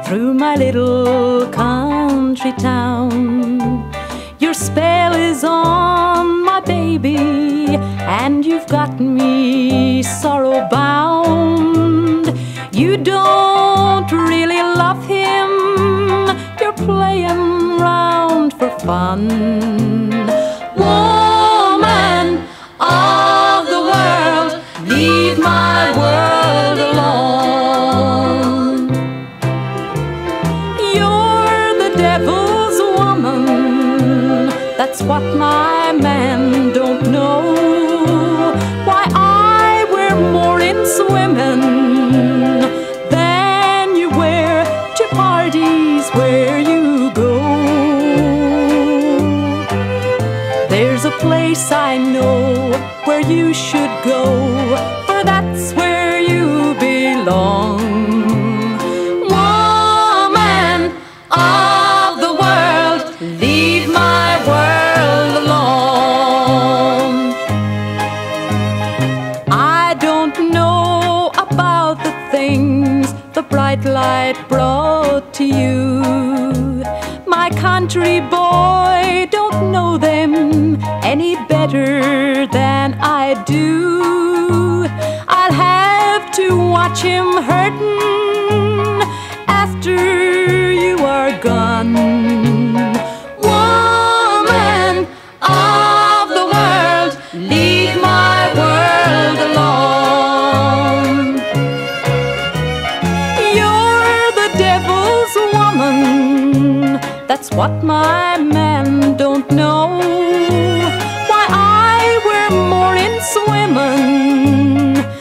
through my little country town. Your spell is on my baby, and you've got me sorrow bound. You don't really love him, you're playing round for fun. Woman of the world, leave my world alone. You're the devil's woman, that's what my man don't know. Why, I wear more in swimming than you wear to parties where you go. There's a place I know where you should go, for that's where you belong. Woman of the world, leave my world alone. I don't know about the things the bright light brought to you. My country boy don't know them any better than I do. I'll have to watch him hurtin' after you are gone. Woman of the world, leave my world alone. You're the devil's woman, that's what my man don't know. Why, I wear more in swimming